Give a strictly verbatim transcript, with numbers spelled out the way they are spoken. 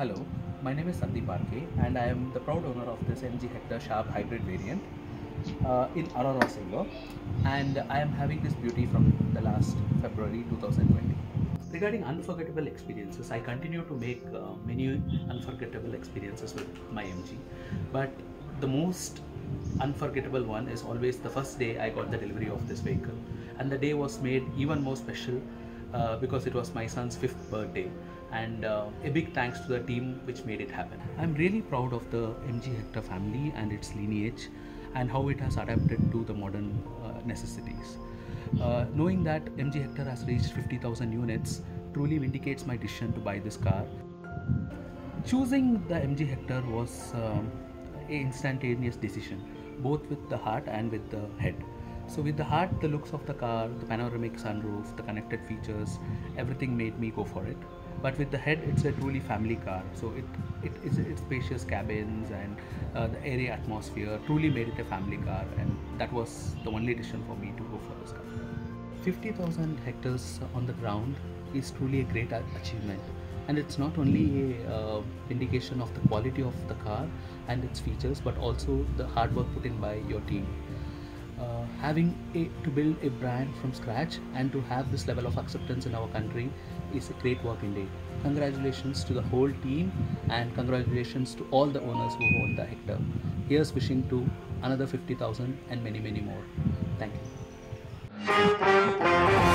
Hello, my name is Sandeep R K and I am the proud owner of this M G Hector Sharp hybrid variant uh, in Aurora Silver, and I am having this beauty from the last February two thousand twenty. Regarding unforgettable experiences, I continue to make uh, many unforgettable experiences with my M G, but the most unforgettable one is always the first day I got the delivery of this vehicle, and the day was made even more special uh, because it was my son's fifth birthday, and uh, a big thanks to the team which made it happen. I'm really proud of the M G Hector family and its lineage and how it has adapted to the modern uh, necessities. Uh, knowing that M G Hector has reached fifty thousand units truly vindicates my decision to buy this car. Choosing the M G Hector was um, an instantaneous decision, both with the heart and with the head. So with the heart, the looks of the car, the panoramic sunroof, the connected features, everything made me go for it. But with the head, it's a truly family car. So it it is its spacious cabins and uh, the airy atmosphere truly made it a family car, and that was the only decision for me to go for this car. fifty thousand hectares on the ground is truly a great achievement, and it's not only a uh, indication of the quality of the car and its features, but also the hard work put in by your team. Uh, having a, to build a brand from scratch and to have this level of acceptance in our country is a great work indeed. Congratulations to the whole team, and congratulations to all the owners who own the Hector. Here's wishing to another fifty thousand and many many more. Thank you.